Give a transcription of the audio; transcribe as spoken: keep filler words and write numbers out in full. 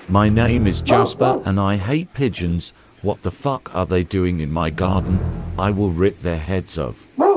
My name is Jasper and I hate pigeons. What the fuck are they doing in my garden? I will rip their heads off.